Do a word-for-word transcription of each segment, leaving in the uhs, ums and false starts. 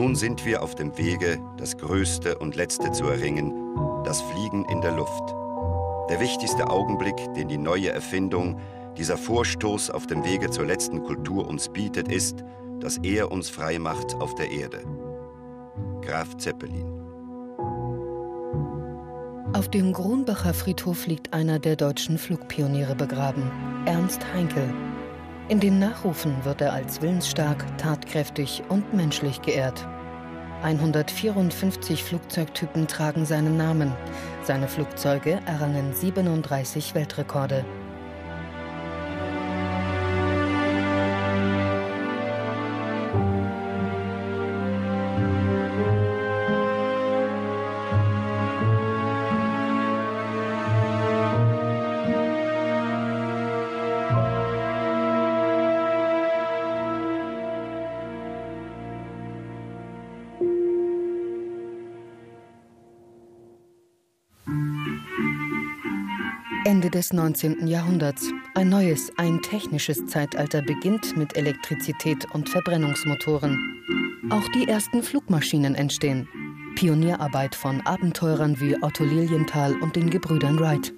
Nun sind wir auf dem Wege, das Größte und Letzte zu erringen, das Fliegen in der Luft. Der wichtigste Augenblick, den die neue Erfindung, dieser Vorstoß auf dem Wege zur letzten Kultur uns bietet, ist, dass er uns frei macht auf der Erde. Graf Zeppelin. Auf dem Grunbacher Friedhof liegt einer der deutschen Flugpioniere begraben, Ernst Haenkel. In den Nachrufen wird er als willensstark, tatkräftig und menschlich geehrt. hundertvierundfünfzig Flugzeugtypen tragen seinen Namen. Seine Flugzeuge errangen siebenunddreißig Weltrekorde. Ende des neunzehnten Jahrhunderts. Ein neues, ein technisches Zeitalter beginnt mit Elektrizität und Verbrennungsmotoren. Auch die ersten Flugmaschinen entstehen. Pionierarbeit von Abenteurern wie Otto Lilienthal und den Gebrüdern Wright.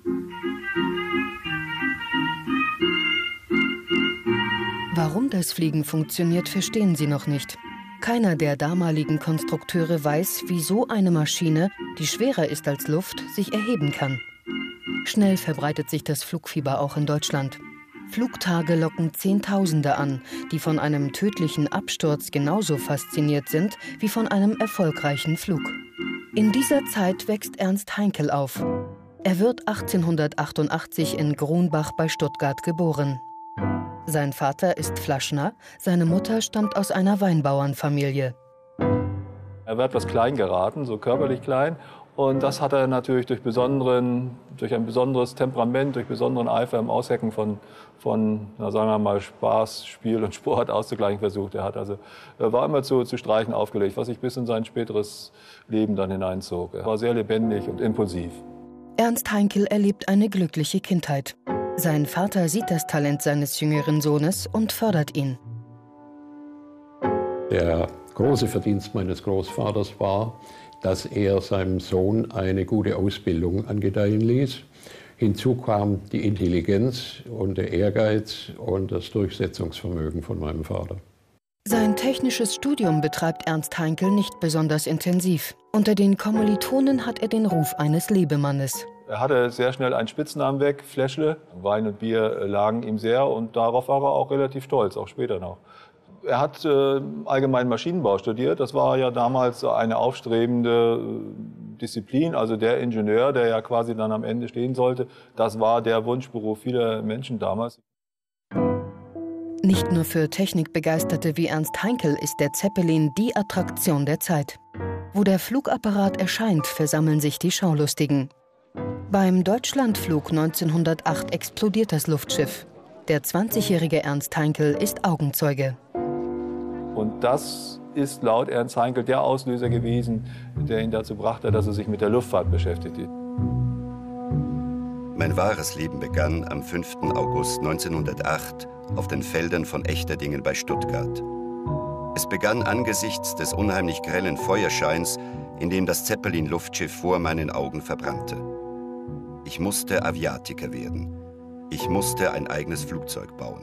Warum das Fliegen funktioniert, verstehen sie noch nicht. Keiner der damaligen Konstrukteure weiß, wie so eine Maschine, die schwerer ist als Luft, sich erheben kann. Schnell verbreitet sich das Flugfieber auch in Deutschland. Flugtage locken Zehntausende an, die von einem tödlichen Absturz genauso fasziniert sind wie von einem erfolgreichen Flug. In dieser Zeit wächst Ernst Haenkel auf. Er wird achtzehnhundertachtundachtzig in Grunbach bei Stuttgart geboren. Sein Vater ist Flaschner, seine Mutter stammt aus einer Weinbauernfamilie. Er wird etwas klein geraten, so körperlich klein. Und das hat er natürlich durch, besonderen, durch ein besonderes Temperament, durch besonderen Eifer im Aushecken von, von na, sagen wir mal, Spaß, Spiel und Sport auszugleichen versucht. Er hat also, er war immer zu, zu Streichen aufgelegt, was sich bis in sein späteres Leben dann hineinzog. Er war sehr lebendig und impulsiv. Ernst Haenkel erlebt eine glückliche Kindheit. Sein Vater sieht das Talent seines jüngeren Sohnes und fördert ihn. Der große Verdienst meines Großvaters war, dass er seinem Sohn eine gute Ausbildung angedeihen ließ. Hinzu kam die Intelligenz und der Ehrgeiz und das Durchsetzungsvermögen von meinem Vater. Sein technisches Studium betreibt Ernst Haenkel nicht besonders intensiv. Unter den Kommilitonen hat er den Ruf eines Lebemannes. Er hatte sehr schnell einen Spitznamen weg, Fläschle. Wein und Bier lagen ihm sehr und darauf war er auch relativ stolz, auch später noch. Er hat äh, allgemeinen Maschinenbau studiert. Das war ja damals eine aufstrebende äh, Disziplin. Also der Ingenieur, der ja quasi dann am Ende stehen sollte, das war der Wunschberuf vieler Menschen damals. Nicht nur für Technikbegeisterte wie Ernst Haenkel ist der Zeppelin die Attraktion der Zeit. Wo der Flugapparat erscheint, versammeln sich die Schaulustigen. Beim Deutschlandflug neunzehnhundertacht explodiert das Luftschiff. Der zwanzigjährige Ernst Haenkel ist Augenzeuge. Und das ist laut Ernst Haenkel der Auslöser gewesen, der ihn dazu brachte, dass er sich mit der Luftfahrt beschäftigte. Mein wahres Leben begann am fünften August neunzehnhundertacht auf den Feldern von Echterdingen bei Stuttgart. Es begann angesichts des unheimlich grellen Feuerscheins, in dem das Zeppelin-Luftschiff vor meinen Augen verbrannte. Ich musste Aviatiker werden. Ich musste ein eigenes Flugzeug bauen.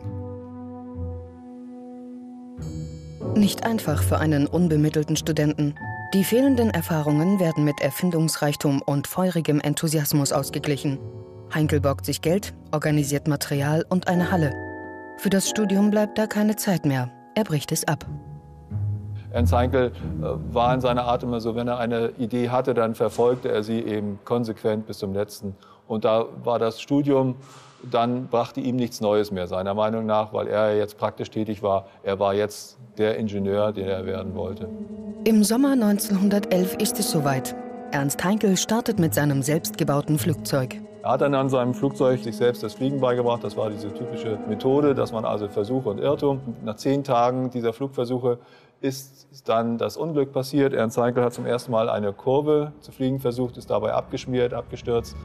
Nicht einfach für einen unbemittelten Studenten. Die fehlenden Erfahrungen werden mit Erfindungsreichtum und feurigem Enthusiasmus ausgeglichen. Haenkel borgt sich Geld, organisiert Material und eine Halle. Für das Studium bleibt da keine Zeit mehr. Er bricht es ab. Ernst Haenkel war in seiner Art immer so, wenn er eine Idee hatte, dann verfolgte er sie eben konsequent bis zum letzten. Und da war das Studium, dann brachte ihm nichts Neues mehr, seiner Meinung nach, weil er jetzt praktisch tätig war. Er war jetzt der Ingenieur, der er werden wollte. Im Sommer neunzehnhundertelf ist es soweit. Ernst Haenkel startet mit seinem selbstgebauten Flugzeug. Er hat dann an seinem Flugzeug sich selbst das Fliegen beigebracht. Das war diese typische Methode, dass man also Versuch und Irrtum. Nach zehn Tagen dieser Flugversuche ist dann das Unglück passiert. Ernst Haenkel hat zum ersten Mal eine Kurve zu fliegen versucht, ist dabei abgeschmiert, abgestürzt.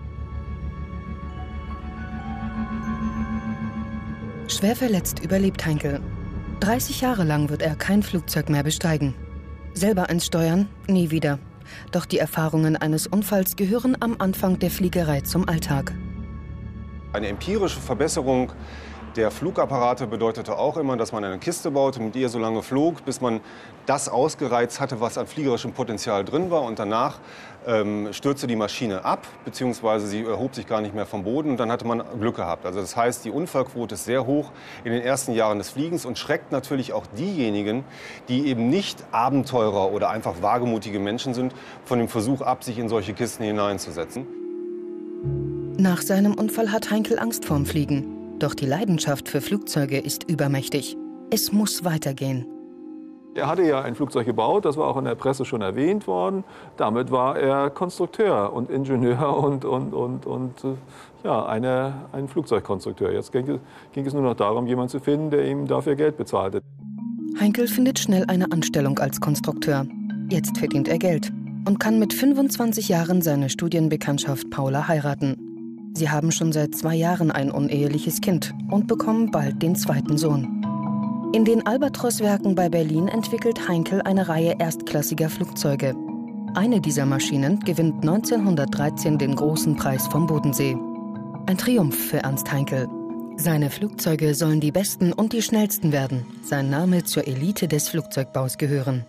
Schwer verletzt überlebt Haenkel. dreißig Jahre lang wird er kein Flugzeug mehr besteigen. Selber eins steuern? Nie wieder. Doch die Erfahrungen eines Unfalls gehören am Anfang der Fliegerei zum Alltag. Eine empirische Verbesserung der Flugapparate bedeutete auch immer, dass man eine Kiste baute, mit ihr so lange flog, bis man das ausgereizt hatte, was an fliegerischem Potenzial drin war. Und danach ähm, stürzte die Maschine ab, beziehungsweise sie erhob sich gar nicht mehr vom Boden. Und dann hatte man Glück gehabt. Also das heißt, die Unfallquote ist sehr hoch in den ersten Jahren des Fliegens und schreckt natürlich auch diejenigen, die eben nicht Abenteurer oder einfach wagemutige Menschen sind, von dem Versuch ab, sich in solche Kisten hineinzusetzen. Nach seinem Unfall hat Heinkel Angst vorm Fliegen. Doch die Leidenschaft für Flugzeuge ist übermächtig. Es muss weitergehen. Er hatte ja ein Flugzeug gebaut, das war auch in der Presse schon erwähnt worden. Damit war er Konstrukteur und Ingenieur und, und, und, und ja, eine, ein Flugzeugkonstrukteur. Jetzt ging es, ging es nur noch darum, jemanden zu finden, der ihm dafür Geld bezahlte. Heinkel findet schnell eine Anstellung als Konstrukteur. Jetzt verdient er Geld und kann mit fünfundzwanzig Jahren seine Studienbekanntschaft Paula heiraten. Sie haben schon seit zwei Jahren ein uneheliches Kind und bekommen bald den zweiten Sohn. In den Albatros-Werken bei Berlin entwickelt Heinkel eine Reihe erstklassiger Flugzeuge. Eine dieser Maschinen gewinnt neunzehnhundertdreizehn den Großen Preis vom Bodensee. Ein Triumph für Ernst Heinkel. Seine Flugzeuge sollen die besten und die schnellsten werden. Sein Name zur Elite des Flugzeugbaus gehören.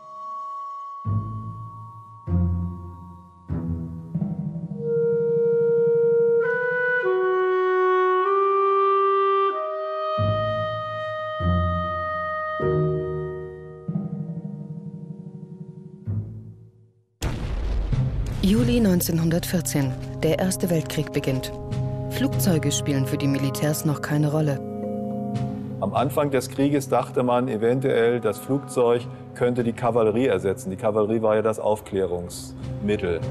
Juli neunzehnhundertvierzehn. Der Erste Weltkrieg beginnt. Flugzeuge spielen für die Militärs noch keine Rolle. Am Anfang des Krieges dachte man eventuell, das Flugzeug könnte die Kavallerie ersetzen. Die Kavallerie war ja das Aufklärungsmittel.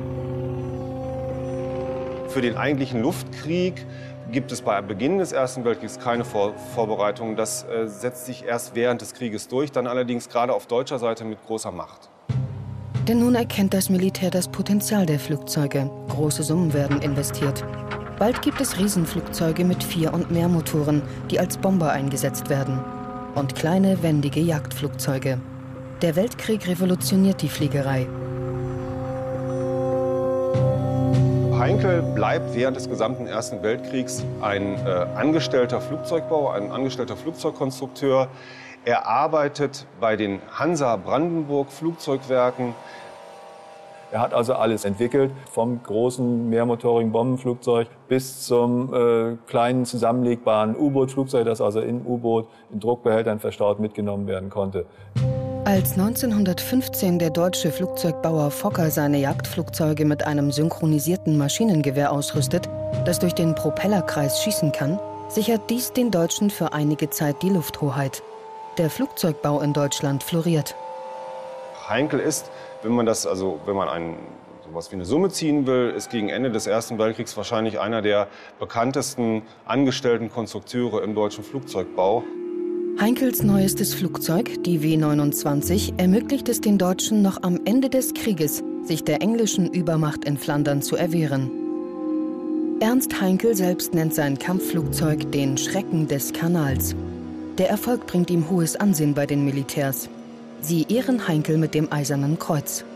Für den eigentlichen Luftkrieg gibt es bei Beginn des Ersten Weltkriegs keine Vor Vorbereitungen. Das äh, setzt sich erst während des Krieges durch, dann allerdings gerade auf deutscher Seite mit großer Macht. Denn nun erkennt das Militär das Potenzial der Flugzeuge. Große Summen werden investiert. Bald gibt es Riesenflugzeuge mit vier und mehr Motoren, die als Bomber eingesetzt werden. Und kleine, wendige Jagdflugzeuge. Der Weltkrieg revolutioniert die Fliegerei. Heinkel bleibt während des gesamten Ersten Weltkriegs ein äh, angestellter Flugzeugbauer, ein angestellter Flugzeugkonstrukteur. Er arbeitet bei den Hansa Brandenburg Flugzeugwerken. Er hat also alles entwickelt, vom großen mehrmotorigen Bombenflugzeug bis zum äh, kleinen zusammenlegbaren U-Boot-Flugzeug, das also im U-Boot in Druckbehältern verstaut mitgenommen werden konnte. Als neunzehnhundertfünfzehn der deutsche Flugzeugbauer Fokker seine Jagdflugzeuge mit einem synchronisierten Maschinengewehr ausrüstet, das durch den Propellerkreis schießen kann, sichert dies den Deutschen für einige Zeit die Lufthoheit. Der Flugzeugbau in Deutschland floriert. Heinkel ist, wenn man das, also wenn man ein, sowas wie eine Summe ziehen will, ist gegen Ende des Ersten Weltkriegs wahrscheinlich einer der bekanntesten angestellten Konstrukteure im deutschen Flugzeugbau. Heinkels neuestes Flugzeug, die W neunundzwanzig, ermöglicht es den Deutschen noch am Ende des Krieges, sich der englischen Übermacht in Flandern zu erwehren. Ernst Heinkel selbst nennt sein Kampfflugzeug den Schrecken des Kanals. Der Erfolg bringt ihm hohes Ansehen bei den Militärs. Sie ehren Heinkel mit dem Eisernen Kreuz.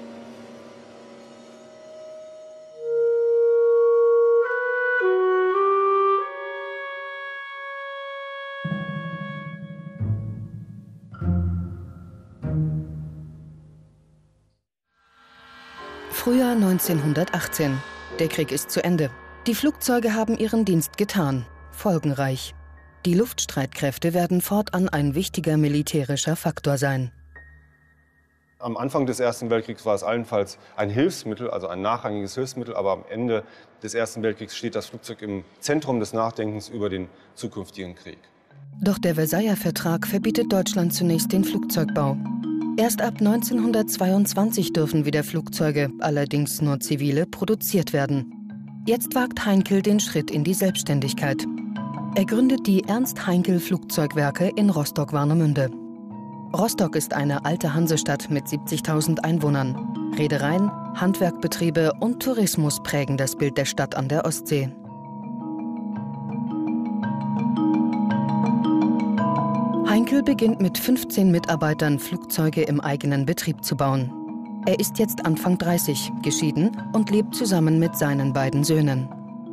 Frühjahr neunzehnhundertachtzehn. Der Krieg ist zu Ende. Die Flugzeuge haben ihren Dienst getan. Folgenreich. Die Luftstreitkräfte werden fortan ein wichtiger militärischer Faktor sein. Am Anfang des Ersten Weltkriegs war es allenfalls ein Hilfsmittel, also ein nachrangiges Hilfsmittel. Aber am Ende des Ersten Weltkriegs steht das Flugzeug im Zentrum des Nachdenkens über den zukünftigen Krieg. Doch der Versailler Vertrag verbietet Deutschland zunächst den Flugzeugbau. Erst ab neunzehnhundertzweiundzwanzig dürfen wieder Flugzeuge, allerdings nur zivile, produziert werden. Jetzt wagt Heinkel den Schritt in die Selbstständigkeit. Er gründet die Ernst-Heinkel-Flugzeugwerke in Rostock-Warnemünde. Rostock ist eine alte Hansestadt mit siebzigtausend Einwohnern. Reedereien, Handwerkbetriebe und Tourismus prägen das Bild der Stadt an der Ostsee. Heinkel Heinkel beginnt mit fünfzehn Mitarbeitern Flugzeuge im eigenen Betrieb zu bauen. Er ist jetzt Anfang dreißig, geschieden und lebt zusammen mit seinen beiden Söhnen.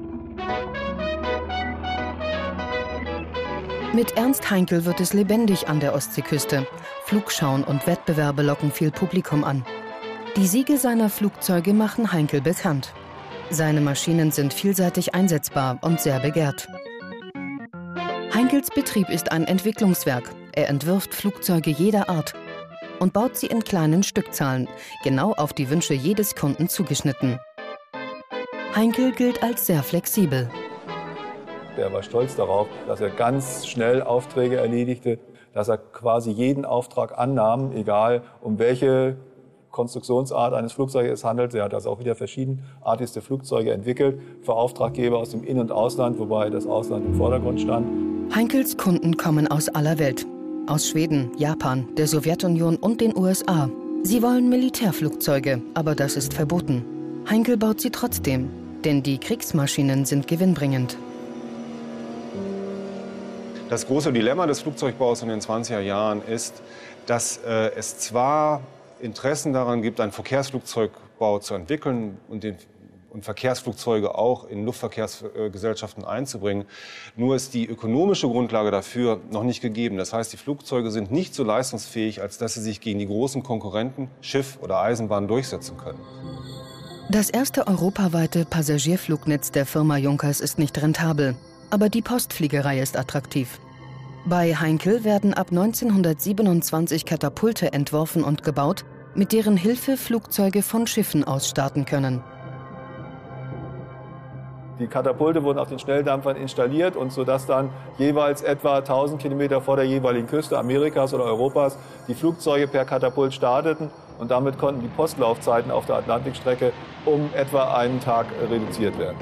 Mit Ernst Heinkel wird es lebendig an der Ostseeküste. Flugschauen und Wettbewerbe locken viel Publikum an. Die Siege seiner Flugzeuge machen Heinkel bekannt. Seine Maschinen sind vielseitig einsetzbar und sehr begehrt. Heinkels Betrieb ist ein Entwicklungswerk. Er entwirft Flugzeuge jeder Art und baut sie in kleinen Stückzahlen, genau auf die Wünsche jedes Kunden zugeschnitten. Heinkel gilt als sehr flexibel. Er war stolz darauf, dass er ganz schnell Aufträge erledigte, dass er quasi jeden Auftrag annahm, egal um welche Konstruktionsart eines Flugzeuges es handelt. Er hat also auch wieder verschiedenartigste Flugzeuge entwickelt für Auftraggeber aus dem In- und Ausland, wobei das Ausland im Vordergrund stand. Heinkels Kunden kommen aus aller Welt. Aus Schweden, Japan, der Sowjetunion und den U S A. Sie wollen Militärflugzeuge, aber das ist verboten. Heinkel baut sie trotzdem, denn die Kriegsmaschinen sind gewinnbringend. Das große Dilemma des Flugzeugbaus in den zwanziger Jahren ist, dass äh, es zwar Interessen daran gibt, einen Verkehrsflugzeugbau zu entwickeln und, den, und Verkehrsflugzeuge auch in Luftverkehrsgesellschaften einzubringen. Nur ist die ökonomische Grundlage dafür noch nicht gegeben. Das heißt, die Flugzeuge sind nicht so leistungsfähig, als dass sie sich gegen die großen Konkurrenten, Schiff oder Eisenbahn, durchsetzen können. Das erste europaweite Passagierflugnetz der Firma Junkers ist nicht rentabel, aber die Postfliegerei ist attraktiv. Bei Heinkel werden ab neunzehnhundertsiebenundzwanzig Katapulte entworfen und gebaut, mit deren Hilfe Flugzeuge von Schiffen aus starten können. Die Katapulte wurden auf den Schnelldampfern installiert, und sodass dann jeweils etwa tausend Kilometer vor der jeweiligen Küste Amerikas oder Europas die Flugzeuge per Katapult starteten, und damit konnten die Postlaufzeiten auf der Atlantikstrecke um etwa einen Tag reduziert werden.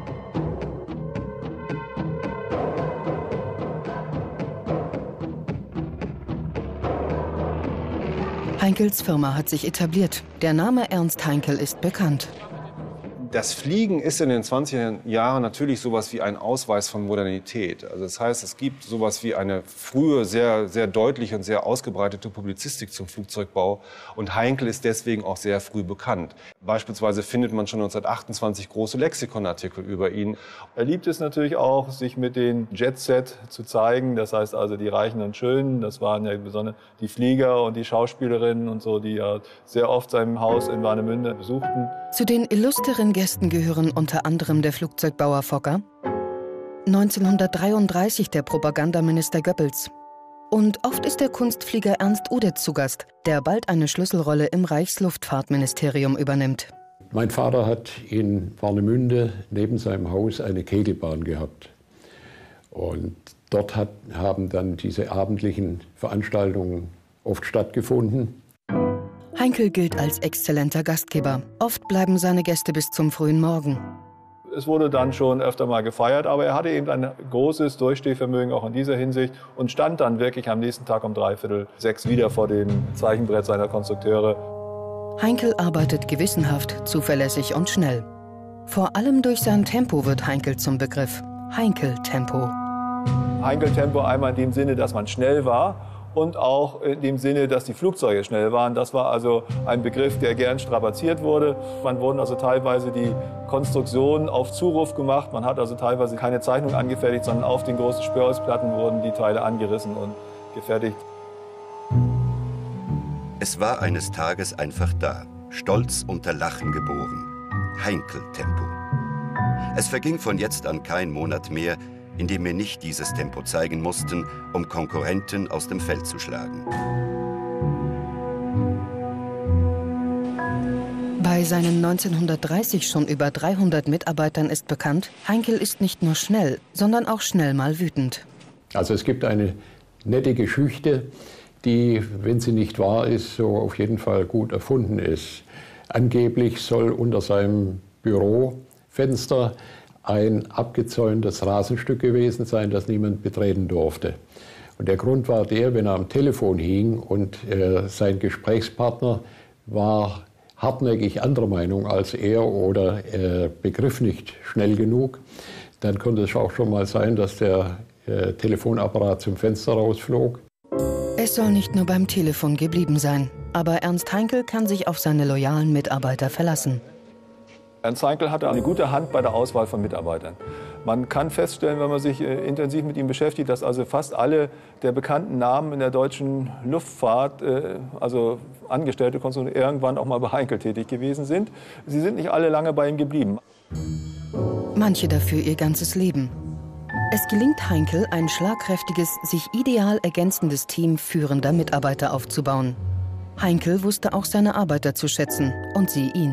Heinkels Firma hat sich etabliert. Der Name Ernst Heinkel ist bekannt. Das Fliegen ist in den zwanziger Jahren natürlich sowas wie ein Ausweis von Modernität. Also das heißt, es gibt sowas wie eine frühe, sehr, sehr deutliche und sehr ausgebreitete Publizistik zum Flugzeugbau. Und Heinkel ist deswegen auch sehr früh bekannt. Beispielsweise findet man schon neunzehnhundertachtundzwanzig große Lexikonartikel über ihn. Er liebt es natürlich auch, sich mit den Jet-Set zu zeigen. Das heißt also die Reichen und Schönen. Das waren ja besonders die Flieger und die Schauspielerinnen und so, die ja sehr oft sein Haus in Warnemünde besuchten. Zu den illustren Gästen gehören unter anderem der Flugzeugbauer Fokker, neunzehnhundertdreiunddreißig der Propagandaminister Goebbels. Und oft ist der Kunstflieger Ernst Udet zu Gast, der bald eine Schlüsselrolle im Reichsluftfahrtministerium übernimmt. Mein Vater hat in Warnemünde neben seinem Haus eine Kegelbahn gehabt. Und dort hat, haben dann diese abendlichen Veranstaltungen oft stattgefunden. Heinkel gilt als exzellenter Gastgeber. Oft bleiben seine Gäste bis zum frühen Morgen. Es wurde dann schon öfter mal gefeiert, aber er hatte eben ein großes Durchstehvermögen auch in dieser Hinsicht und stand dann wirklich am nächsten Tag um dreiviertel sechs wieder vor dem Zeichenbrett seiner Konstrukteure. Heinkel arbeitet gewissenhaft, zuverlässig und schnell. Vor allem durch sein Tempo wird Heinkel zum Begriff. Heinkel-Tempo. Heinkel-Tempo einmal in dem Sinne, dass man schnell war, und auch in dem Sinne, dass die Flugzeuge schnell waren. Das war also ein Begriff, der gern strapaziert wurde. Man wurden also teilweise die Konstruktionen auf Zuruf gemacht. Man hat also teilweise keine Zeichnung angefertigt, sondern auf den großen Spörholzplatten wurden die Teile angerissen und gefertigt. Es war eines Tages einfach da, stolz unter Lachen geboren. Heinkel-Tempo. Es verging von jetzt an kein Monat mehr, in dem wir nicht dieses Tempo zeigen mussten, um Konkurrenten aus dem Feld zu schlagen. Bei seinen neunzehnhundertdreißig schon über dreihundert Mitarbeitern ist bekannt, Heinkel ist nicht nur schnell, sondern auch schnell mal wütend. Also es gibt eine nette Geschichte, die, wenn sie nicht wahr ist, so auf jeden Fall gut erfunden ist. Angeblich soll unter seinem Bürofenster ein abgezäuntes Rasenstück gewesen sein, das niemand betreten durfte. Und der Grund war der, wenn er am Telefon hing und äh, sein Gesprächspartner war hartnäckig anderer Meinung als er oder äh, begriff nicht schnell genug, dann konnte es auch schon mal sein, dass der äh, Telefonapparat zum Fenster rausflog. Es soll nicht nur beim Telefon geblieben sein, aber Ernst Heinkel kann sich auf seine loyalen Mitarbeiter verlassen. Ernst Heinkel hatte eine gute Hand bei der Auswahl von Mitarbeitern. Man kann feststellen, wenn man sich äh, intensiv mit ihm beschäftigt, dass also fast alle der bekannten Namen in der deutschen Luftfahrt, äh, also Angestellte, Konstrukteure, irgendwann auch mal bei Heinkel tätig gewesen sind. Sie sind nicht alle lange bei ihm geblieben. Manche dafür ihr ganzes Leben. Es gelingt Heinkel, ein schlagkräftiges, sich ideal ergänzendes Team führender Mitarbeiter aufzubauen. Heinkel wusste auch seine Arbeiter zu schätzen und sie ihn.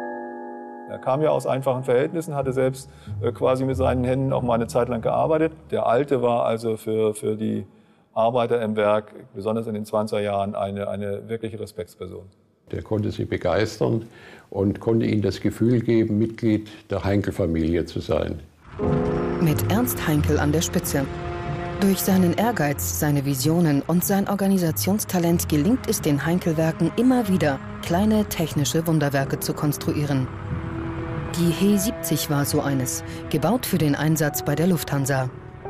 Er kam ja aus einfachen Verhältnissen, hatte selbst äh, quasi mit seinen Händen auch mal eine Zeit lang gearbeitet. Der Alte war also für, für die Arbeiter im Werk, besonders in den zwanziger Jahren, eine, eine wirkliche Respektsperson. Der konnte sie begeistern und konnte ihnen das Gefühl geben, Mitglied der Heinkel-Familie zu sein. Mit Ernst Heinkel an der Spitze. Durch seinen Ehrgeiz, seine Visionen und sein Organisationstalent gelingt es den Heinkel-Werken immer wieder, kleine technische Wunderwerke zu konstruieren. Die He siebzig war so eines, gebaut für den Einsatz bei der Lufthansa.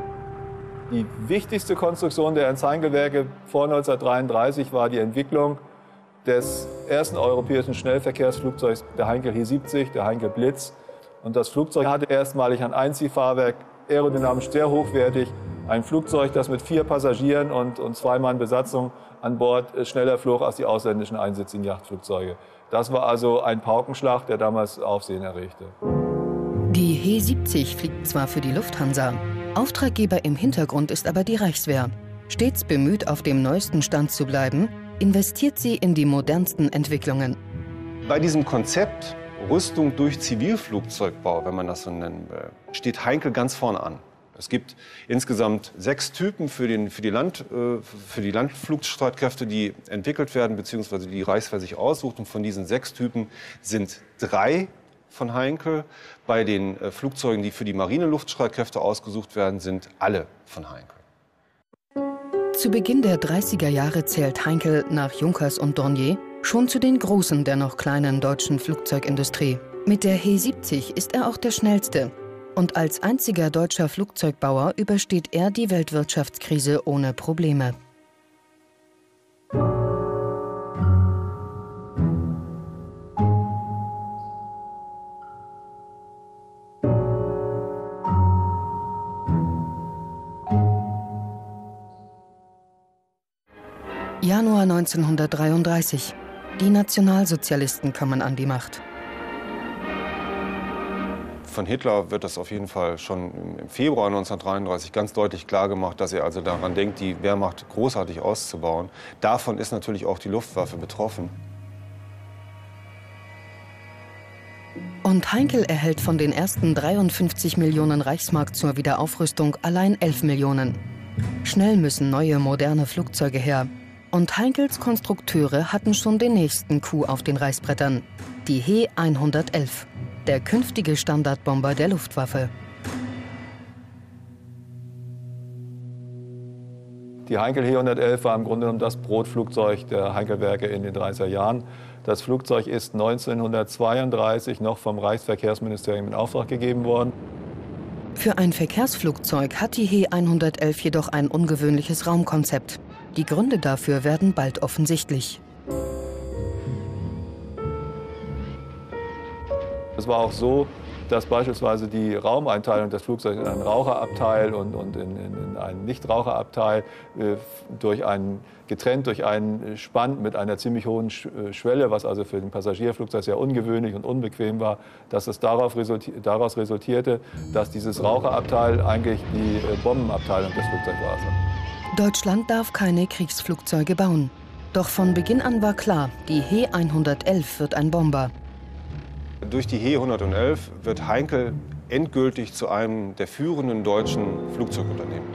Die wichtigste Konstruktion der Ernst-Heinkel-Werke vor neunzehnhundertdreiunddreißig war die Entwicklung des ersten europäischen Schnellverkehrsflugzeugs, der Heinkel He siebzig, der Heinkel Blitz. Und das Flugzeug hatte erstmalig ein Einziehfahrwerk, aerodynamisch sehr hochwertig. Ein Flugzeug, das mit vier Passagieren und, und zwei Mann Besatzung an Bord schneller flog als die ausländischen einsätzigen Yachtflugzeuge. Das war also ein Paukenschlag, der damals Aufsehen erregte. Die He siebzig fliegt zwar für die Lufthansa, Auftraggeber im Hintergrund ist aber die Reichswehr. Stets bemüht, auf dem neuesten Stand zu bleiben, investiert sie in die modernsten Entwicklungen. Bei diesem Konzept Rüstung durch Zivilflugzeugbau, wenn man das so nennen will, steht Heinkel ganz vorne an. Es gibt insgesamt sechs Typen für, den, für, die Land, für die Landflugstreitkräfte, die entwickelt werden, beziehungsweise die Reichswehr sich aussucht. Und von diesen sechs Typen sind drei von Heinkel. Bei den Flugzeugen, die für die Marineluftstreitkräfte ausgesucht werden, sind alle von Heinkel. Zu Beginn der dreißiger Jahre zählt Heinkel nach Junkers und Dornier schon zu den Großen der noch kleinen deutschen Flugzeugindustrie. Mit der He siebzig ist er auch der schnellste. Und als einziger deutscher Flugzeugbauer übersteht er die Weltwirtschaftskrise ohne Probleme. Januar neunzehnhundertdreiunddreißig. Die Nationalsozialisten kommen an die Macht. Von Hitler wird das auf jeden Fall schon im Februar neunzehnhundertdreiunddreißig ganz deutlich klargemacht, dass er also daran denkt, die Wehrmacht großartig auszubauen. Davon ist natürlich auch die Luftwaffe betroffen. Und Heinkel erhält von den ersten dreiundfünfzig Millionen Reichsmark zur Wiederaufrüstung allein elf Millionen. Schnell müssen neue, moderne Flugzeuge her. Und Heinkels Konstrukteure hatten schon den nächsten Coup auf den Reißbrettern. Die He hundertelf. Der künftige Standardbomber der Luftwaffe. Die Heinkel He hundertelf war im Grunde genommen das Brotflugzeug der Heinkel-Werke in den dreißiger Jahren. Das Flugzeug ist neunzehnhundertzweiunddreißig noch vom Reichsverkehrsministerium in Auftrag gegeben worden. Für ein Verkehrsflugzeug hat die He hundertelf jedoch ein ungewöhnliches Raumkonzept. Die Gründe dafür werden bald offensichtlich. Es war auch so, dass beispielsweise die Raumeinteilung des Flugzeugs in einen Raucherabteil und, und in, in, in einen Nichtraucherabteil äh, durch einen, getrennt durch einen Spann mit einer ziemlich hohen Schwelle, was also für den Passagierflugzeug sehr ungewöhnlich und unbequem war, dass es darauf resulti daraus resultierte, dass dieses Raucherabteil eigentlich die äh, Bombenabteilung des Flugzeugs war. Deutschland darf keine Kriegsflugzeuge bauen. Doch von Beginn an war klar, die He hundertelf wird ein Bomber. Durch die He hundertelf wird Heinkel endgültig zu einem der führenden deutschen Flugzeugunternehmen.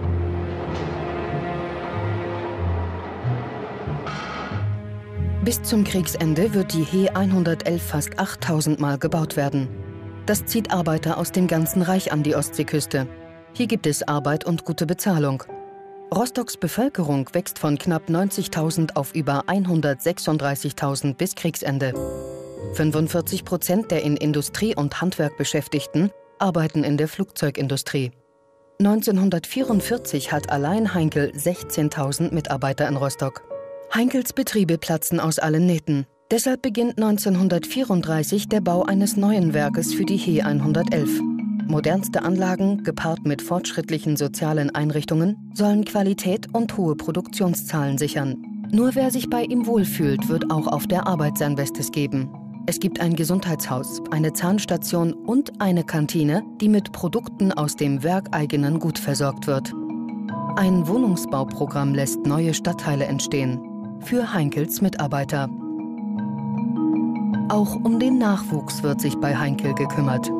Bis zum Kriegsende wird die He hundertelf fast achttausend Mal gebaut werden. Das zieht Arbeiter aus dem ganzen Reich an die Ostseeküste. Hier gibt es Arbeit und gute Bezahlung. Rostocks Bevölkerung wächst von knapp neunzigtausend auf über hundertsechsunddreißigtausend bis Kriegsende. fünfundvierzig Prozent der in Industrie und Handwerk Beschäftigten arbeiten in der Flugzeugindustrie. neunzehnhundertvierundvierzig hat allein Heinkel sechzehntausend Mitarbeiter in Rostock. Heinkels Betriebe platzen aus allen Nähten. Deshalb beginnt neunzehnhundertvierunddreißig der Bau eines neuen Werkes für die He hundertelf. Modernste Anlagen, gepaart mit fortschrittlichen sozialen Einrichtungen, sollen Qualität und hohe Produktionszahlen sichern. Nur wer sich bei ihm wohlfühlt, wird auch auf der Arbeit sein Bestes geben. Es gibt ein Gesundheitshaus, eine Zahnstation und eine Kantine, die mit Produkten aus dem werkeigenen Gut versorgt wird. Ein Wohnungsbauprogramm lässt neue Stadtteile entstehen. Für Heinkels Mitarbeiter. Auch um den Nachwuchs wird sich bei Heinkel gekümmert.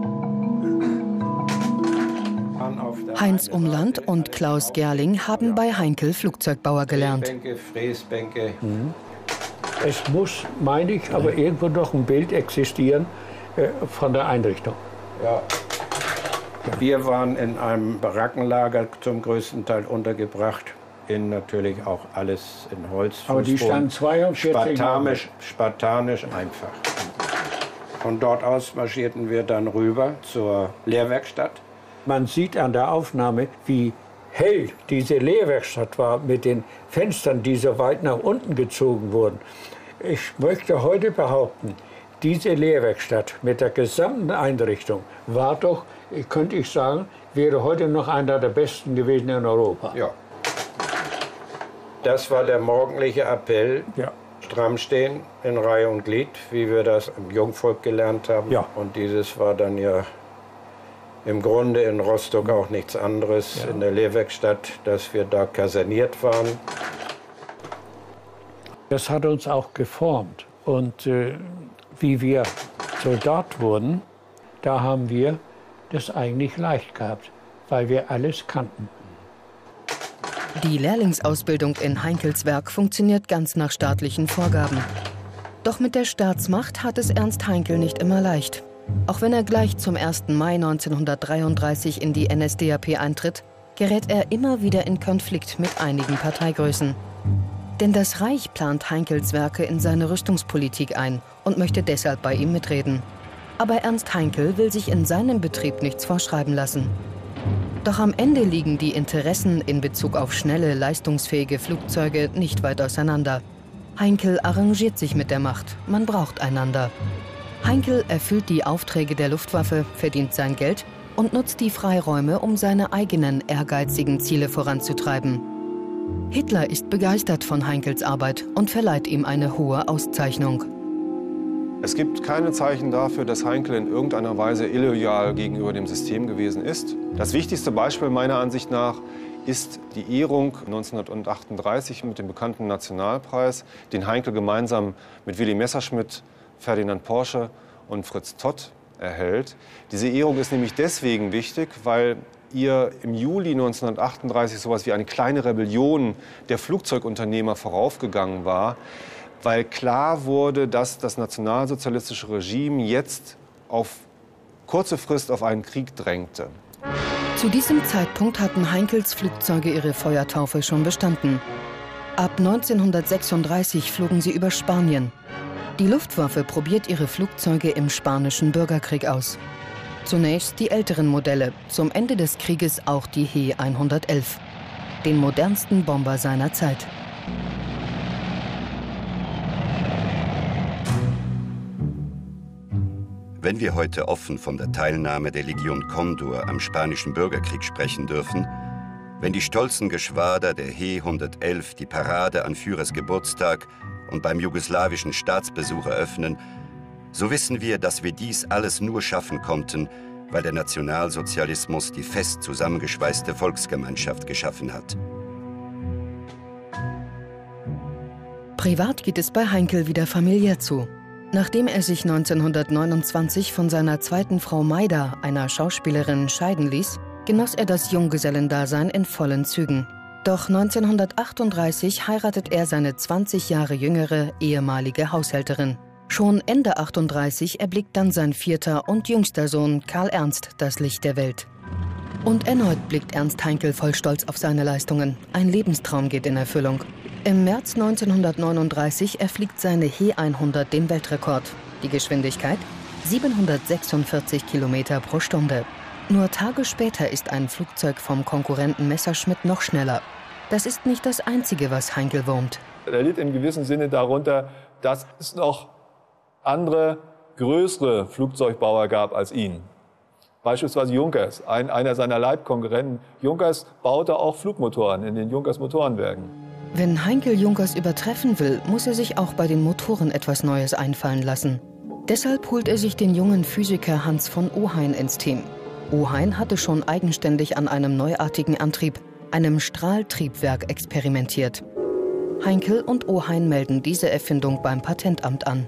Heinz Umland und Klaus Gerling haben bei Heinkel Flugzeugbauer gelernt. Fräsbänke, Fräsbänke. Mhm. Es muss, meine ich, aber irgendwo noch ein Bild existieren äh, von der Einrichtung. Ja. Wir waren in einem Barackenlager zum größten Teil untergebracht. In natürlich auch alles in Holz. Aber die standen zweiundvierzig Spartanisch, spartanisch einfach. Von dort aus marschierten wir dann rüber zur Lehrwerkstatt. Man sieht an der Aufnahme, wie hell diese Lehrwerkstatt war mit den Fenstern, die so weit nach unten gezogen wurden. Ich möchte heute behaupten, diese Lehrwerkstatt mit der gesamten Einrichtung war doch, könnte ich sagen, wäre heute noch einer der besten gewesen in Europa. Ja. Das war der morgendliche Appell. Ja. Stramm stehen, in Reihe und Glied, wie wir das im Jungvolk gelernt haben. Ja. Und dieses war dann ja im Grunde in Rostock auch nichts anderes, ja. In der Lehrwerkstatt, dass wir da kaserniert waren. Das hat uns auch geformt. Und äh, wie wir Soldat wurden, da haben wir das eigentlich leicht gehabt, weil wir alles kannten. Die Lehrlingsausbildung in Heinkels Werk funktioniert ganz nach staatlichen Vorgaben. Doch mit der Staatsmacht hat es Ernst Heinkel nicht immer leicht. Auch wenn er gleich zum ersten Mai neunzehnhundertdreiunddreißig in die N S D A P eintritt, gerät er immer wieder in Konflikt mit einigen Parteigrößen. Denn das Reich plant Heinkels Werke in seine Rüstungspolitik ein und möchte deshalb bei ihm mitreden. Aber Ernst Heinkel will sich in seinem Betrieb nichts vorschreiben lassen. Doch am Ende liegen die Interessen in Bezug auf schnelle, leistungsfähige Flugzeuge nicht weit auseinander. Heinkel arrangiert sich mit der Macht, man braucht einander. Heinkel erfüllt die Aufträge der Luftwaffe, verdient sein Geld und nutzt die Freiräume, um seine eigenen ehrgeizigen Ziele voranzutreiben. Hitler ist begeistert von Heinkels Arbeit und verleiht ihm eine hohe Auszeichnung. Es gibt keine Zeichen dafür, dass Heinkel in irgendeiner Weise illoyal gegenüber dem System gewesen ist. Das wichtigste Beispiel meiner Ansicht nach ist die Ehrung neunzehnhundertachtunddreißig mit dem bekannten Nationalpreis, den Heinkel gemeinsam mit Willy Messerschmitt, Ferdinand Porsche und Fritz Todt erhält. Diese Ehrung ist nämlich deswegen wichtig, weil ihr im Juli neunzehnhundertachtunddreißig sowas wie eine kleine Rebellion der Flugzeugunternehmer voraufgegangen war, weil klar wurde, dass das nationalsozialistische Regime jetzt auf kurze Frist auf einen Krieg drängte. Zu diesem Zeitpunkt hatten Heinkels Flugzeuge ihre Feuertaufe schon bestanden. Ab neunzehnhundertsechsunddreißig flogen sie über Spanien. Die Luftwaffe probiert ihre Flugzeuge im Spanischen Bürgerkrieg aus. Zunächst die älteren Modelle, zum Ende des Krieges auch die He hundertelf, den modernsten Bomber seiner Zeit. Wenn wir heute offen von der Teilnahme der Legion Condor am Spanischen Bürgerkrieg sprechen dürfen, wenn die stolzen Geschwader der He hundertelf die Parade an Führers Geburtstag und beim jugoslawischen Staatsbesuch eröffnen, so wissen wir, dass wir dies alles nur schaffen konnten, weil der Nationalsozialismus die fest zusammengeschweißte Volksgemeinschaft geschaffen hat. Privat geht es bei Heinkel wieder familiär zu. Nachdem er sich neunzehnhundertneunundzwanzig von seiner zweiten Frau Maida, einer Schauspielerin, scheiden ließ, genoss er das Junggesellendasein in vollen Zügen. Doch neunzehnhundertachtunddreißig heiratet er seine zwanzig Jahre jüngere ehemalige Haushälterin. Schon Ende achtunddreißig erblickt dann sein vierter und jüngster Sohn Karl Ernst das Licht der Welt. Und erneut blickt Ernst Heinkel voll Stolz auf seine Leistungen. Ein Lebenstraum geht in Erfüllung. Im März neunzehnhundertneununddreißig erfliegt seine He hundert den Weltrekord. Die Geschwindigkeit? siebenhundertsechsundvierzig Kilometer pro Stunde. Nur Tage später ist ein Flugzeug vom Konkurrenten Messerschmitt noch schneller. Das ist nicht das Einzige, was Heinkel wurmt. Er litt im gewissen Sinne darunter, dass es noch andere, größere Flugzeugbauer gab als ihn. Beispielsweise Junkers, ein, einer seiner Leibkonkurrenten. Junkers baute auch Flugmotoren in den Junkers Motorenwerken. Wenn Heinkel Junkers übertreffen will, muss er sich auch bei den Motoren etwas Neues einfallen lassen. Deshalb holt er sich den jungen Physiker Hans von Ohain ins Team. Ohain hatte schon eigenständig an einem neuartigen Antrieb, einem Strahltriebwerk, experimentiert. Heinkel und Ohain melden diese Erfindung beim Patentamt an.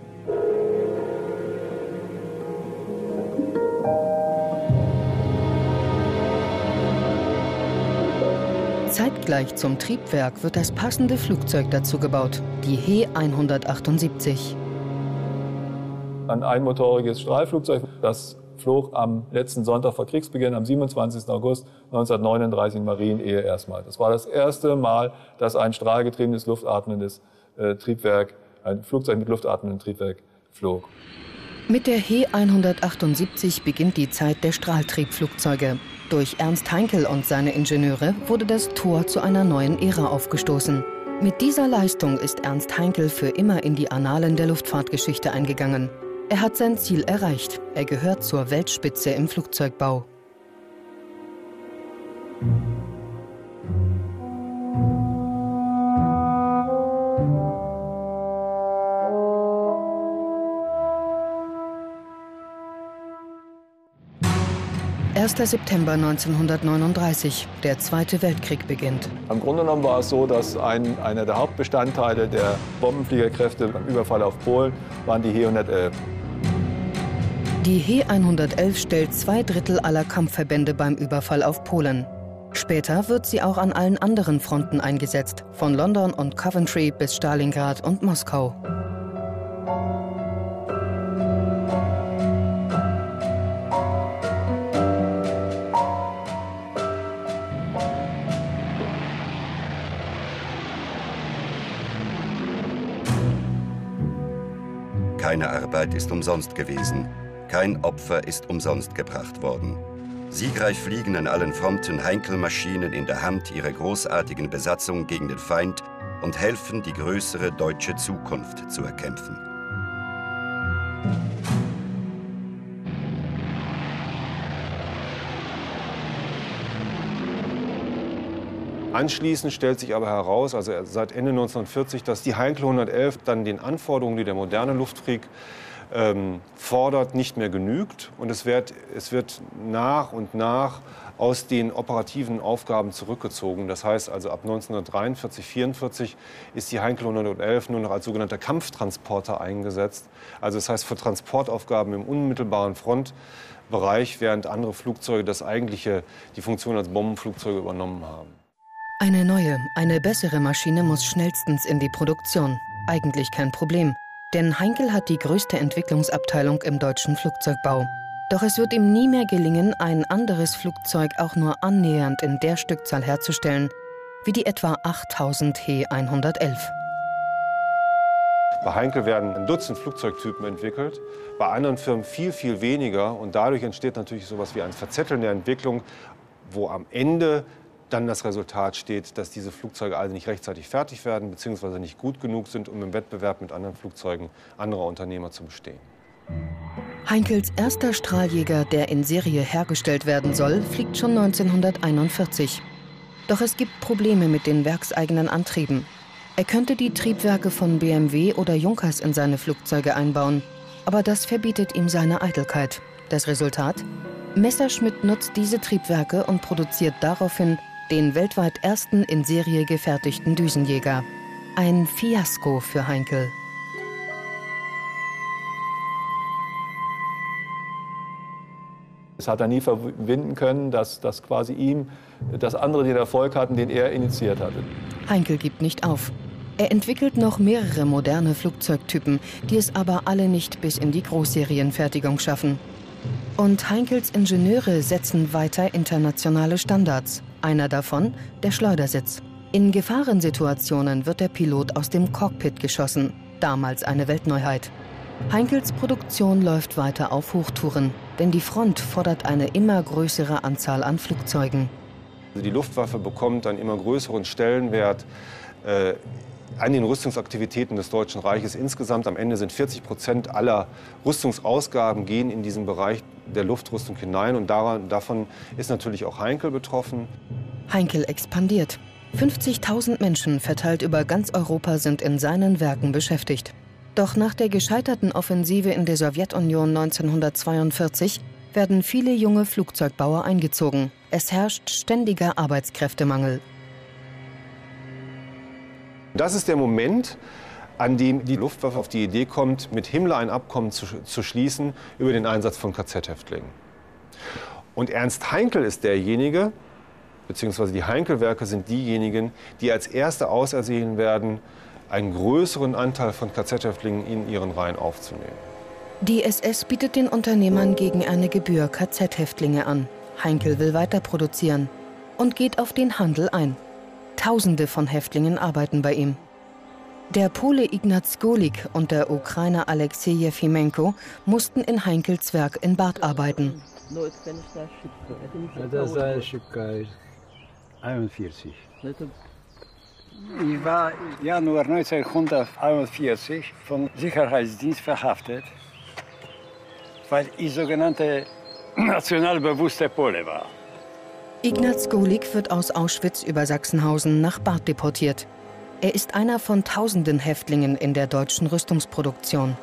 Zeitgleich zum Triebwerk wird das passende Flugzeug dazu gebaut, die He hundertachtundsiebzig. Ein einmotoriges Strahlflugzeug, das flog am letzten Sonntag vor Kriegsbeginn, am siebenundzwanzigsten August neunzehnhundertneununddreißig in Marienehe erstmal. Das war das erste Mal, dass ein strahlgetriebenes, luftatmendes äh, Triebwerk, ein Flugzeug mit luftatmendem Triebwerk flog. Mit der He hundertachtundsiebzig beginnt die Zeit der Strahltriebflugzeuge. Durch Ernst Heinkel und seine Ingenieure wurde das Tor zu einer neuen Ära aufgestoßen. Mit dieser Leistung ist Ernst Heinkel für immer in die Annalen der Luftfahrtgeschichte eingegangen. Er hat sein Ziel erreicht. Er gehört zur Weltspitze im Flugzeugbau. erster September neunzehnhundertneununddreißig. Der Zweite Weltkrieg beginnt. Im Grunde genommen war es so, dass ein, einer der Hauptbestandteile der Bombenfliegerkräfte beim Überfall auf Polen waren die He hundertelf. Die He hundertelf stellt zwei Drittel aller Kampfverbände beim Überfall auf Polen. Später wird sie auch an allen anderen Fronten eingesetzt, von London und Coventry bis Stalingrad und Moskau. Keine Arbeit ist umsonst gewesen. Kein Opfer ist umsonst gebracht worden. Siegreich fliegen an allen Fronten Heinkel-Maschinen in der Hand ihrer großartigen Besatzung gegen den Feind und helfen, die größere deutsche Zukunft zu erkämpfen. Anschließend stellt sich aber heraus, also seit Ende neunzehnhundertvierzig, dass die Heinkel hundertelf dann den Anforderungen, die der moderne Luftkrieg ähm, fordert, nicht mehr genügt. Und es wird, es wird nach und nach aus den operativen Aufgaben zurückgezogen. Das heißt also ab neunzehnhundertdreiundvierzig, vierundvierzig ist die Heinkel hundertelf nur noch als sogenannter Kampftransporter eingesetzt. Also das heißt für Transportaufgaben im unmittelbaren Frontbereich, während andere Flugzeuge das eigentliche, die Funktion als Bombenflugzeuge übernommen haben. Eine neue, eine bessere Maschine muss schnellstens in die Produktion. Eigentlich kein Problem, denn Heinkel hat die größte Entwicklungsabteilung im deutschen Flugzeugbau. Doch es wird ihm nie mehr gelingen, ein anderes Flugzeug auch nur annähernd in der Stückzahl herzustellen, wie die etwa achttausend He hundertelf. Bei Heinkel werden ein Dutzend Flugzeugtypen entwickelt, bei anderen Firmen viel, viel weniger. Und dadurch entsteht natürlich so etwas wie ein Verzetteln der Entwicklung, wo am Ende dann das Resultat steht, dass diese Flugzeuge alle nicht rechtzeitig fertig werden bzw. nicht gut genug sind, um im Wettbewerb mit anderen Flugzeugen anderer Unternehmer zu bestehen. Heinkels erster Strahljäger, der in Serie hergestellt werden soll, fliegt schon neunzehnhunderteinundvierzig. Doch es gibt Probleme mit den werkseigenen Antrieben. Er könnte die Triebwerke von B M W oder Junkers in seine Flugzeuge einbauen, aber das verbietet ihm seine Eitelkeit. Das Resultat? Messerschmitt nutzt diese Triebwerke und produziert daraufhin den weltweit ersten in Serie gefertigten Düsenjäger. Ein Fiasko für Heinkel. Das hat er nie verwinden können, dass, dass quasi ihm, dass andere den Erfolg hatten, den er initiiert hatte. Heinkel gibt nicht auf. Er entwickelt noch mehrere moderne Flugzeugtypen, die es aber alle nicht bis in die Großserienfertigung schaffen. Und Heinkels Ingenieure setzen weiter internationale Standards. Einer davon, der Schleudersitz. In Gefahrensituationen wird der Pilot aus dem Cockpit geschossen. Damals eine Weltneuheit. Heinkels Produktion läuft weiter auf Hochtouren, denn die Front fordert eine immer größere Anzahl an Flugzeugen. Die Luftwaffe bekommt einen immer größeren Stellenwert äh, an den Rüstungsaktivitäten des Deutschen Reiches insgesamt. Am Ende sind vierzig Prozent aller Rüstungsausgaben gehen in diesen Bereich der Luftrüstung hinein. Und daran, davon ist natürlich auch Heinkel betroffen. Heinkel expandiert. fünfzigtausend Menschen verteilt über ganz Europa sind in seinen Werken beschäftigt. Doch nach der gescheiterten Offensive in der Sowjetunion neunzehnhundertzweiundvierzig werden viele junge Flugzeugbauer eingezogen. Es herrscht ständiger Arbeitskräftemangel. Das ist der Moment, an dem die Luftwaffe auf die Idee kommt, mit Himmler ein Abkommen zu, zu schließen über den Einsatz von K Z-Häftlingen. Und Ernst Heinkel ist derjenige, beziehungsweise die Heinkel-Werke sind diejenigen, die als Erste ausersehen werden, einen größeren Anteil von K Z-Häftlingen in ihren Reihen aufzunehmen. Die S S bietet den Unternehmern gegen eine Gebühr K Z-Häftlinge an. Heinkel will weiter produzieren und geht auf den Handel ein. Tausende von Häftlingen arbeiten bei ihm. Der Pole Ignaz Golik und der Ukrainer Alexei Jefimenko mussten in Heinkels Werk in Barth arbeiten. Das ist einundvierzig. Ich war Januar neunzehnhunderteinundvierzig vom Sicherheitsdienst verhaftet, weil ich sogenannte nationalbewusster Pole war. Ignaz Golik wird aus Auschwitz über Sachsenhausen nach Barth deportiert. Er ist einer von tausenden Häftlingen in der deutschen Rüstungsproduktion.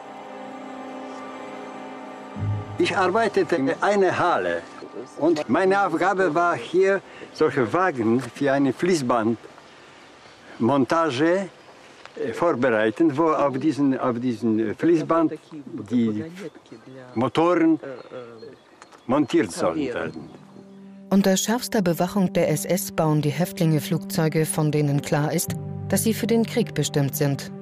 Ich arbeitete in einer Halle und meine Aufgabe war hier, solche Wagen für eine Fließbandmontage vorbereiten, wo auf diesen, auf diesen Fließband die Motoren montiert sollen werden. Unter schärfster Bewachung der S S bauen die Häftlinge Flugzeuge, von denen klar ist, dass sie für den Krieg bestimmt sind.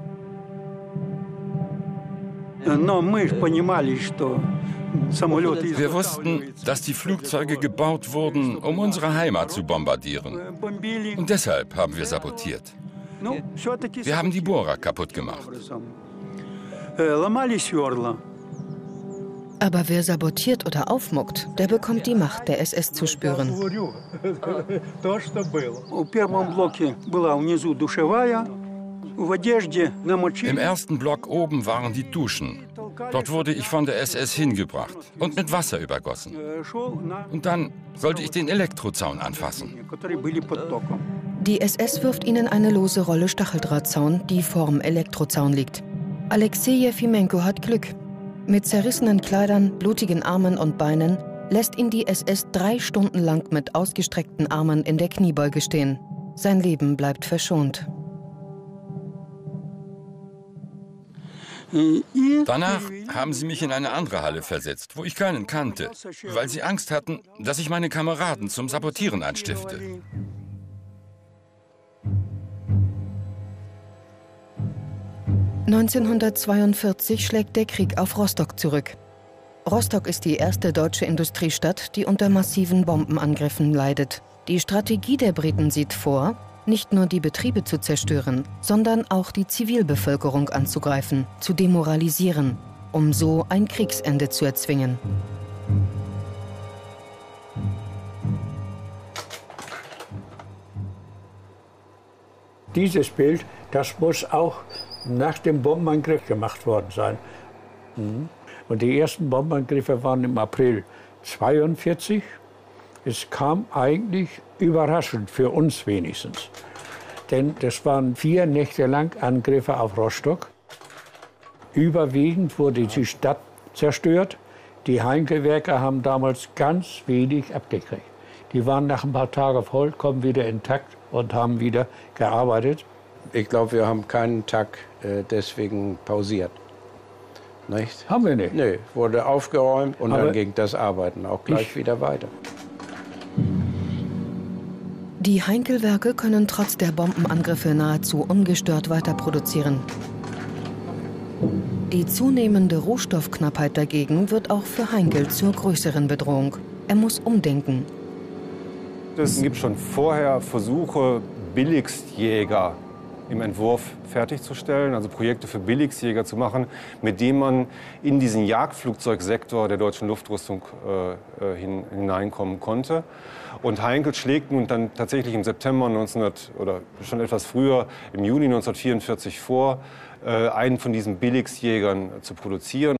Wir wussten, dass die Flugzeuge gebaut wurden, um unsere Heimat zu bombardieren. Und deshalb haben wir sabotiert. Wir haben die Bohrer kaputt gemacht. Aber wer sabotiert oder aufmuckt, der bekommt die Macht der S S zu spüren. Im ersten Block oben waren die Duschen. Dort wurde ich von der S S hingebracht und mit Wasser übergossen. Und dann sollte ich den Elektrozaun anfassen. Die S S wirft ihnen eine lose Rolle Stacheldrahtzaun, die vorm Elektrozaun liegt. Alexei Jefimenko hat Glück. Mit zerrissenen Kleidern, blutigen Armen und Beinen lässt ihn die S S drei Stunden lang mit ausgestreckten Armen in der Kniebeuge stehen. Sein Leben bleibt verschont. Danach haben sie mich in eine andere Halle versetzt, wo ich keinen kannte, weil sie Angst hatten, dass ich meine Kameraden zum Sabotieren anstifte. neunzehnhundertzweiundvierzig schlägt der Krieg auf Rostock zurück. Rostock ist die erste deutsche Industriestadt, die unter massiven Bombenangriffen leidet. Die Strategie der Briten sieht vor, nicht nur die Betriebe zu zerstören, sondern auch die Zivilbevölkerung anzugreifen, zu demoralisieren, um so ein Kriegsende zu erzwingen. Dieses Bild, das muss auch nach dem Bombenangriff gemacht worden sein. Und die ersten Bombenangriffe waren im April zweiundvierzig. Es kam eigentlich überraschend, für uns wenigstens. Denn das waren vier Nächte lang Angriffe auf Rostock. Überwiegend wurde die Stadt zerstört. Die Heinkel-Werke haben damals ganz wenig abgekriegt. Die waren nach ein paar Tagen vollkommen wieder intakt und haben wieder gearbeitet. Ich glaube, wir haben keinen Tag äh, deswegen pausiert. Nicht? Haben wir nicht? Nee, wurde aufgeräumt und Aber dann ging das Arbeiten auch gleich ich, wieder weiter. Die Heinkel-Werke können trotz der Bombenangriffe nahezu ungestört weiter produzieren. Die zunehmende Rohstoffknappheit dagegen wird auch für Heinkel zur größeren Bedrohung. Er muss umdenken. Es gibt schon vorher Versuche, Billigstjäger im Entwurf fertigzustellen, also Projekte für Billigsjäger zu machen, mit denen man in diesen Jagdflugzeugsektor der deutschen Luftrüstung äh, hin, hineinkommen konnte. Und Heinkel schlägt nun dann tatsächlich im September neunzehnhundert oder schon etwas früher, im Juni neunzehnhundertvierundvierzig vor, äh, einen von diesen Billigsjägern zu produzieren.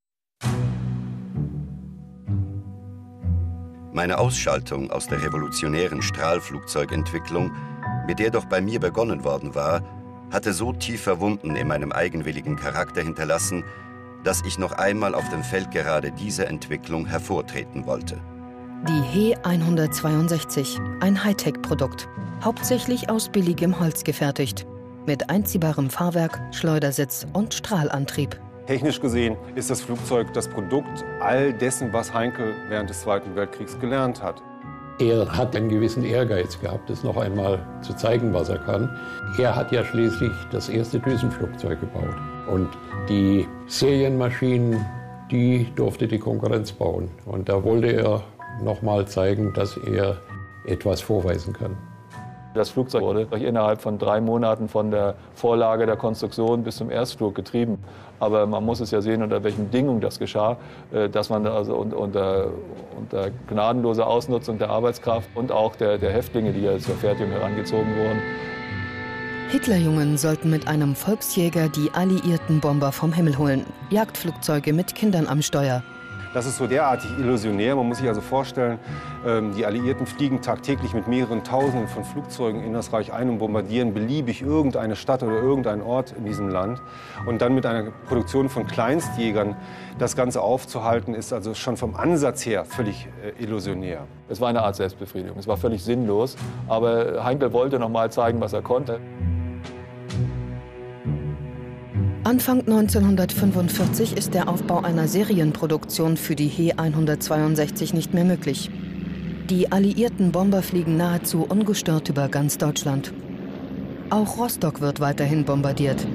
Meine Ausschaltung aus der revolutionären Strahlflugzeugentwicklung, mit der doch bei mir begonnen worden war, hatte so tiefe Wunden in meinem eigenwilligen Charakter hinterlassen, dass ich noch einmal auf dem Feld gerade dieser Entwicklung hervortreten wollte. Die He hundertzweiundsechzig, ein Hightech-Produkt, hauptsächlich aus billigem Holz gefertigt, mit einziehbarem Fahrwerk, Schleudersitz und Strahlantrieb. Technisch gesehen ist das Flugzeug das Produkt all dessen, was Heinkel während des Zweiten Weltkriegs gelernt hat. Er hat einen gewissen Ehrgeiz gehabt, es noch einmal zu zeigen, was er kann. Er hat ja schließlich das erste Düsenflugzeug gebaut. Und die Serienmaschinen, die durfte die Konkurrenz bauen. Und da wollte er noch mal zeigen, dass er etwas vorweisen kann. Das Flugzeug wurde innerhalb von drei Monaten von der Vorlage der Konstruktion bis zum Erstflug getrieben. Aber man muss es ja sehen, unter welchen Bedingungen das geschah, dass man also unter, unter gnadenloser Ausnutzung der Arbeitskraft und auch der, der Häftlinge, die ja zur Fertigung herangezogen wurden. Hitlerjungen sollten mit einem Volksjäger die alliierten Bomber vom Himmel holen. Jagdflugzeuge mit Kindern am Steuer. Das ist so derartig illusionär. Man muss sich also vorstellen, die Alliierten fliegen tagtäglich mit mehreren Tausenden von Flugzeugen in das Reich ein und bombardieren beliebig irgendeine Stadt oder irgendeinen Ort in diesem Land. Und dann mit einer Produktion von Kleinstjägern das Ganze aufzuhalten, ist also schon vom Ansatz her völlig illusionär. Es war eine Art Selbstbefriedigung. Es war völlig sinnlos. Aber Heinkel wollte noch mal zeigen, was er konnte. Anfang neunzehnhundertfünfundvierzig ist der Aufbau einer Serienproduktion für die He hundertzweiundsechzig nicht mehr möglich. Die alliierten Bomber fliegen nahezu ungestört über ganz Deutschland. Auch Rostock wird weiterhin bombardiert.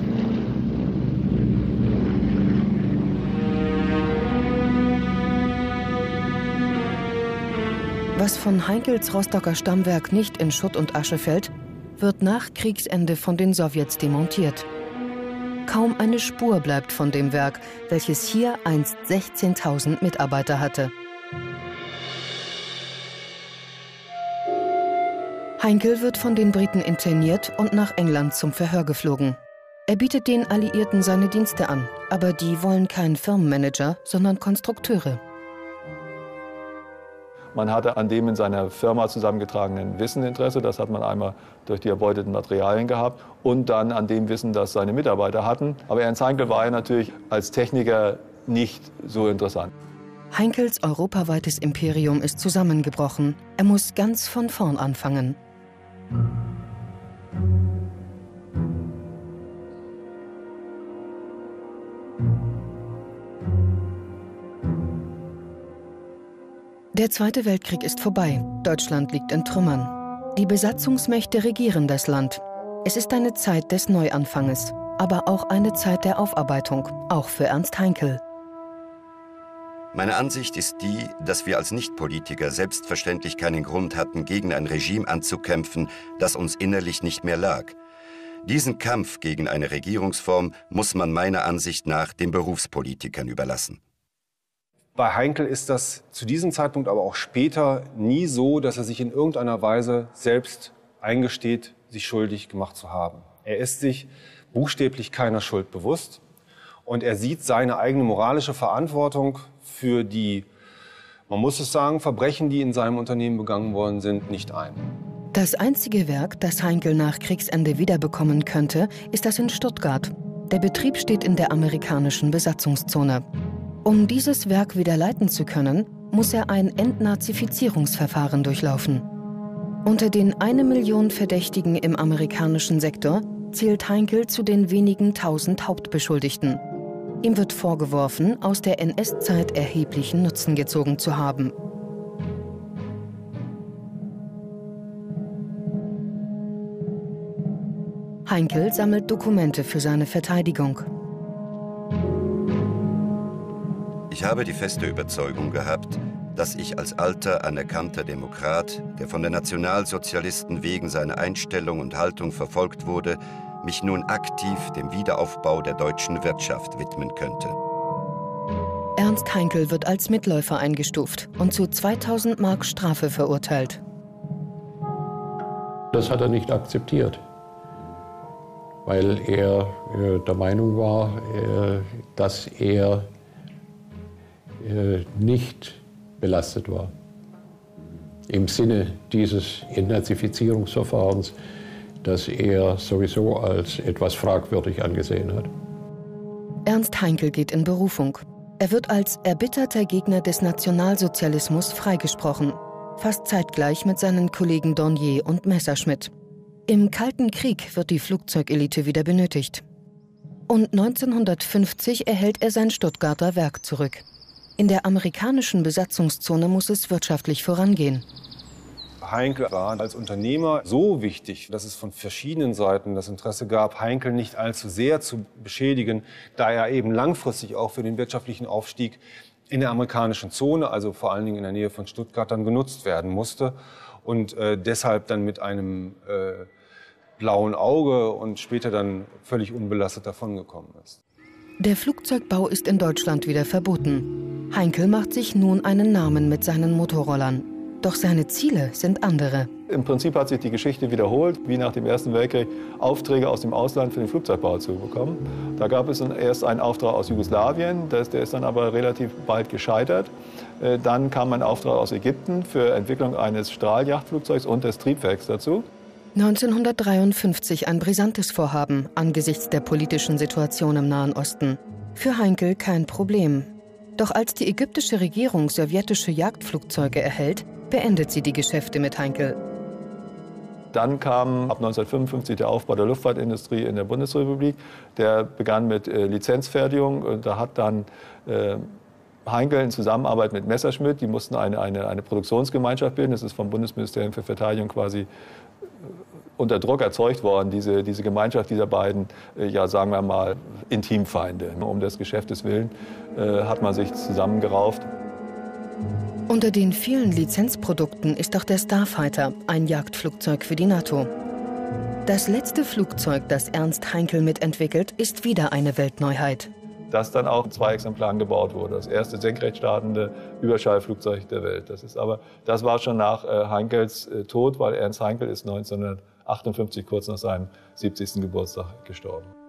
Was von Heinkels Rostocker Stammwerk nicht in Schutt und Asche fällt, wird nach Kriegsende von den Sowjets demontiert. Kaum eine Spur bleibt von dem Werk, welches hier einst sechzehntausend Mitarbeiter hatte. Heinkel wird von den Briten interniert und nach England zum Verhör geflogen. Er bietet den Alliierten seine Dienste an, aber die wollen keinen Firmenmanager, sondern Konstrukteure. Man hatte an dem in seiner Firma zusammengetragenen Wissen Interesse. Das hat man einmal durch die erbeuteten Materialien gehabt und dann an dem Wissen, das seine Mitarbeiter hatten. Aber Ernst Heinkel war ja natürlich als Techniker nicht so interessant. Heinkels europaweites Imperium ist zusammengebrochen. Er muss ganz von vorn anfangen. Der Zweite Weltkrieg ist vorbei. Deutschland liegt in Trümmern. Die Besatzungsmächte regieren das Land. Es ist eine Zeit des Neuanfanges, aber auch eine Zeit der Aufarbeitung, auch für Ernst Heinkel. Meine Ansicht ist die, dass wir als Nichtpolitiker selbstverständlich keinen Grund hatten, gegen ein Regime anzukämpfen, das uns innerlich nicht mehr lag. Diesen Kampf gegen eine Regierungsform muss man meiner Ansicht nach den Berufspolitikern überlassen. Bei Heinkel ist das zu diesem Zeitpunkt, aber auch später nie so, dass er sich in irgendeiner Weise selbst eingesteht, sich schuldig gemacht zu haben. Er ist sich buchstäblich keiner Schuld bewusst und er sieht seine eigene moralische Verantwortung für die, man muss es sagen, Verbrechen, die in seinem Unternehmen begangen worden sind, nicht ein. Das einzige Werk, das Heinkel nach Kriegsende wiederbekommen könnte, ist das in Stuttgart. Der Betrieb steht in der amerikanischen Besatzungszone. Um dieses Werk wieder leiten zu können, muss er ein Entnazifizierungsverfahren durchlaufen. Unter den eine Million Verdächtigen im amerikanischen Sektor zählt Heinkel zu den wenigen tausend Hauptbeschuldigten. Ihm wird vorgeworfen, aus der N S-Zeit erheblichen Nutzen gezogen zu haben. Heinkel sammelt Dokumente für seine Verteidigung. Ich habe die feste Überzeugung gehabt, dass ich als alter, anerkannter Demokrat, der von den Nationalsozialisten wegen seiner Einstellung und Haltung verfolgt wurde, mich nun aktiv dem Wiederaufbau der deutschen Wirtschaft widmen könnte. Ernst Heinkel wird als Mitläufer eingestuft und zu zweitausend Mark Strafe verurteilt. Das hat er nicht akzeptiert, weil er äh, der Meinung war, äh, dass er äh, nicht belastet war. Im Sinne dieses Entnazifizierungsverfahrens, das er sowieso als etwas fragwürdig angesehen hat. Ernst Heinkel geht in Berufung. Er wird als erbitterter Gegner des Nationalsozialismus freigesprochen, fast zeitgleich mit seinen Kollegen Dornier und Messerschmitt. Im Kalten Krieg wird die Flugzeugelite wieder benötigt. Und neunzehnhundertfünfzig erhält er sein Stuttgarter Werk zurück. In der amerikanischen Besatzungszone muss es wirtschaftlich vorangehen. Heinkel war als Unternehmer so wichtig, dass es von verschiedenen Seiten das Interesse gab, Heinkel nicht allzu sehr zu beschädigen, da er eben langfristig auch für den wirtschaftlichen Aufstieg in der amerikanischen Zone, also vor allen Dingen in der Nähe von Stuttgart, dann genutzt werden musste und äh, deshalb dann mit einem äh, blauen Auge und später dann völlig unbelastet davongekommen ist. Der Flugzeugbau ist in Deutschland wieder verboten. Heinkel macht sich nun einen Namen mit seinen Motorrollern. Doch seine Ziele sind andere. Im Prinzip hat sich die Geschichte wiederholt, wie nach dem Ersten Weltkrieg Aufträge aus dem Ausland für den Flugzeugbau zu bekommen. Da gab es erst einen Auftrag aus Jugoslawien, der ist dann aber relativ bald gescheitert. Dann kam ein Auftrag aus Ägypten für Entwicklung eines Strahljagdflugzeugs und des Triebwerks dazu. neunzehnhundertdreiundfünfzig ein brisantes Vorhaben angesichts der politischen Situation im Nahen Osten. Für Heinkel kein Problem. Doch als die ägyptische Regierung sowjetische Jagdflugzeuge erhält, beendet sie die Geschäfte mit Heinkel. Dann kam ab neunzehnhundertfünfundfünfzig der Aufbau der Luftfahrtindustrie in der Bundesrepublik. Der begann mit äh, Lizenzfertigung. Und da hat dann äh, Heinkel in Zusammenarbeit mit Messerschmitt, die mussten eine, eine, eine Produktionsgemeinschaft bilden. Das ist vom Bundesministerium für Verteidigung quasi unter Druck erzeugt worden, diese, diese Gemeinschaft dieser beiden, äh, ja sagen wir mal, Intimfeinde. Um des Geschäftes willen äh, hat man sich zusammengerauft. Unter den vielen Lizenzprodukten ist auch der Starfighter, ein Jagdflugzeug für die NATO. Das letzte Flugzeug, das Ernst Heinkel mitentwickelt, ist wieder eine Weltneuheit. Das dann auch in zwei Exemplaren gebaut wurde. Das erste senkrecht startende Überschallflugzeug der Welt. Das ist aber, das war schon nach äh, Heinkels äh, Tod, weil Ernst Heinkel ist neunzehnhundertachtundfünfzig, kurz nach seinem siebzigsten Geburtstag, gestorben.